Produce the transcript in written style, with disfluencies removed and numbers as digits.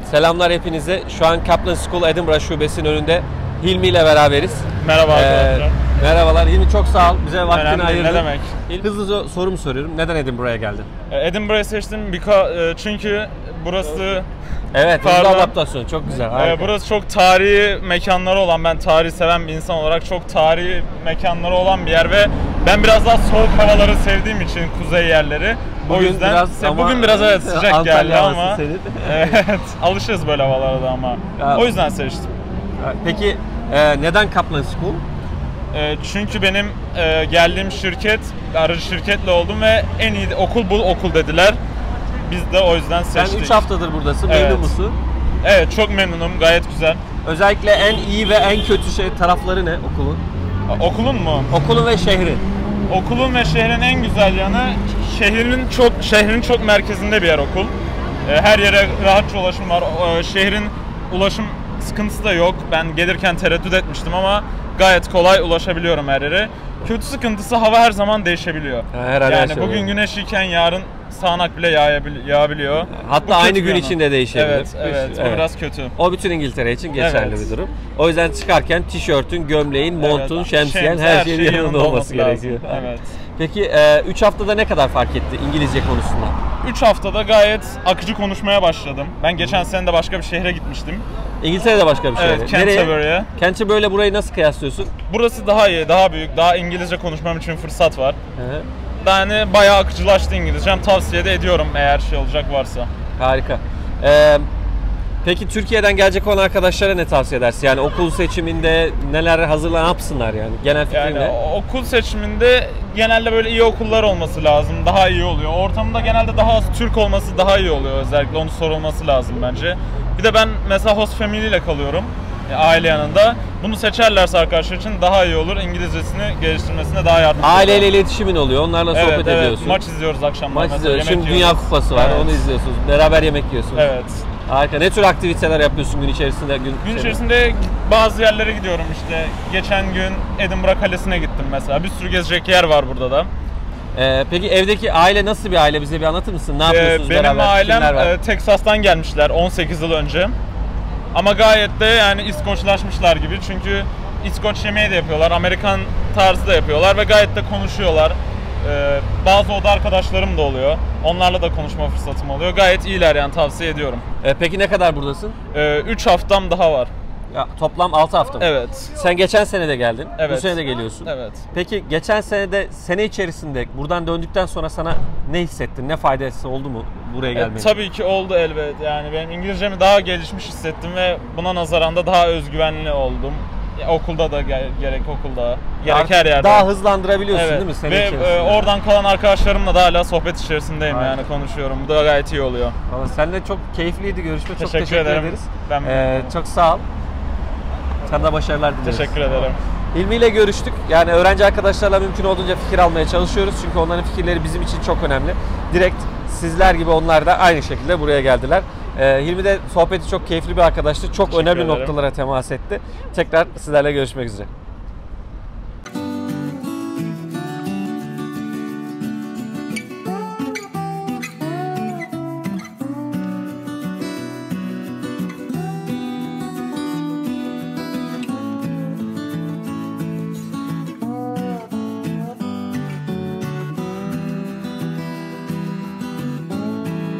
Selamlar hepinize. Şu an Kaplan School Edinburgh Şubesi'nin önünde Hilmi ile beraberiz. Merhaba arkadaşlar. Merhabalar. Hilmi çok sağ ol. Bize vaktini ayırdın. Ne demek? Hızlıca sorumu soruyorum. Neden Edinburgh'a geldin? Edinburgh'ı seçtim çünkü burası... Evet, hızlı adaptasyon. Çok güzel. Burası çok tarihi mekanları olan, ben tarihi seven bir insan olarak çok tarihi mekanları olan bir yer ve ben biraz daha soğuk havaları sevdiğim için kuzey yerleri. Bugün o yüzden bugün biraz evet sıcak geldi ama evet, alışırız böyle havalara da ama. Ya, o yüzden seçtim. Peki neden Kaplan School? Çünkü benim geldiğim şirket, aracı şirketle oldum ve en iyi okul bu okul dediler. Biz de o yüzden seçtik. Sen 3 haftadır buradasın, memnun musun? Evet, çok memnunum, gayet güzel. Özellikle en iyi ve en kötü tarafları ne okulun? Okulun mu? Okulun ve şehrin. Okulun ve şehrin en güzel yanı, şehrin çok merkezinde bir yer okul. Her yere rahatça ulaşım var. Şehrin ulaşım sıkıntısı da yok. Ben gelirken tereddüt etmiştim ama gayet kolay ulaşabiliyorum her yere. Kötü sıkıntısı hava her zaman değişebiliyor. Yani bugün güneş iken yarın sağanak bile yağabiliyor. Hatta aynı gün içinde değişebilir. Evet, o biraz kötü. O bütün İngiltere için geçerli bir durum. O yüzden çıkarken tişörtün, gömleğin, montun, şemsiyen her şeyin yanında olması gerekiyor. Evet. Peki 3 haftada ne kadar fark etti İngilizce konusunda? 3 haftada gayet akıcı konuşmaya başladım. Ben geçen sene de başka bir şehre gitmiştim. İngiltere'de başka bir şehre. Evet, Canterbury'e. Canterbury'le burayı nasıl kıyaslıyorsun? Burası daha iyi, daha büyük, daha İngilizce konuşmam için fırsat var. Yani bayağı akıcılaştı İngilizcem. Tavsiye de ediyorum eğer şey olacak varsa. Harika. Peki Türkiye'den gelecek olan arkadaşlara ne tavsiye edersin? Yani okul seçiminde neler ne yapsınlar yani? Genel fikrin ne? Okul seçiminde genelde böyle iyi okullar olması lazım. Daha iyi oluyor. Ortamında genelde daha az Türk olması daha iyi oluyor. Özellikle onu sorulması lazım bence. Bir de ben mesela host family ile kalıyorum. Aile yanında. Bunu seçerlerse arkadaşlar için daha iyi olur. İngilizcesini geliştirmesine daha yardımcı olur. Aileyle iletişimin oluyor. Onlarla sohbet ediyorsun. Maç izliyoruz akşamlar. Maç izliyoruz. Şimdi Dünya Kupası var. Onu izliyorsunuz. Beraber yemek yiyorsunuz. Evet. Harika. Ne tür aktiviteler yapıyorsun gün içerisinde? Gün içerisinde bazı yerlere gidiyorum işte. Geçen gün Edinburgh Kalesi'ne gittim mesela. Bir sürü gezecek yer var burada da. Peki evdeki aile nasıl bir aile? Bize bir anlatır mısın? Ne yapıyorsunuz beraber? Benim ailem Teksas'tan gelmişler 18 yıl önce. Ama gayet de yani İskoçlaşmışlar gibi. Çünkü İskoç yemeği de yapıyorlar. Amerikan tarzı da yapıyorlar ve gayet de konuşuyorlar. Bazı oda arkadaşlarım da oluyor. Onlarla da konuşma fırsatım oluyor. Gayet iyiler yani, tavsiye ediyorum. Peki ne kadar buradasın? 3 haftam daha var. Ya, toplam 6 hafta mı? Evet. Sen geçen sene de geldin. Evet. Bu sene de geliyorsun. Evet. Peki geçen sene içerisinde buradan döndükten sonra sana ne hissettin? Ne faydası oldu mu buraya gelmenin? Tabii ki oldu elbet. Yani benim İngilizcemi daha gelişmiş hissettim ve buna nazaran da daha özgüvenli oldum. Okulda da gerek her yerde. Daha hızlandırabiliyorsun değil mi sene içerisinde? Ve oradan kalan arkadaşlarımla da hala sohbet içerisindeyim. Yani konuşuyorum. Bu da gayet iyi oluyor. Vallahi seninle çok keyifliydi görüşme. Çok teşekkür ederiz. Ben çok sağ ol. Sana da başarılar dileriz. Teşekkür ederim. Hilmi ile görüştük. Yani öğrenci arkadaşlarla mümkün olduğunca fikir almaya çalışıyoruz. Çünkü onların fikirleri bizim için çok önemli. Direkt sizler gibi onlar da aynı şekilde buraya geldiler. Hilmi de sohbeti çok keyifli bir arkadaştı. Çok önemli noktalara temas etti. Tekrar sizlerle görüşmek üzere.